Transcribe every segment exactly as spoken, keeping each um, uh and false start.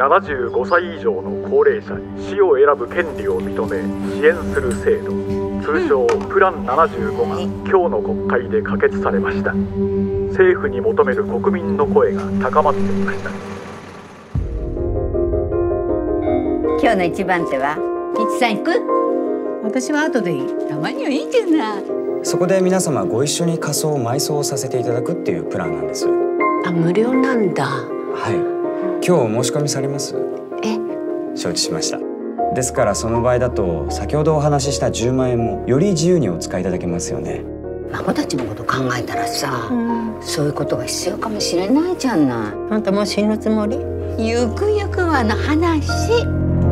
ななじゅうごさい以上の高齢者に死を選ぶ権利を認め支援する制度、通称プランななじゅうごが今日の国会で可決されました。政府に求める国民の声が高まっていました。 今日の一番手はピッチさん行く？私は後でいい。たまにはいいじゃない。 そこで皆様ご一緒に仮装埋葬をさせていただくっていうプランなんです。 あ、無料なんだ。 はい。今日お申し込みされます？ え？ 承知しました。ですからその場合だと先ほどお話ししたじゅうまんえんもより自由にお使いいただけますよね。 孫たちのこと考えたらさ、うん、そういうことが必要かもしれないじゃない。あんたもう死ぬつもり？ゆくゆくはの話。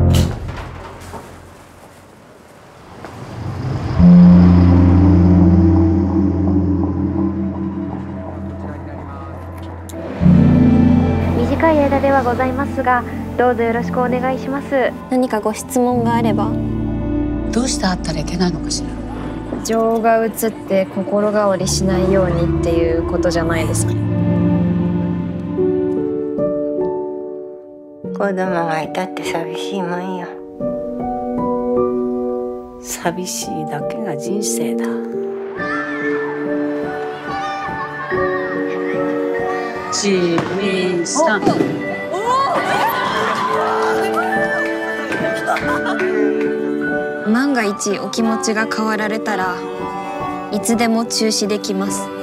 短い間ではございますが、どうぞよろしくお願いします。 何かご質問があれば。 どうして会ったらいけないのかしら。 情が移って心変わりしないようにっていうことじゃないですか。 子供がいたって寂しいもんよ。寂しいだけが人生だ。ちみさん。 万が一お気持ちが変わられたらいつでも中止できます。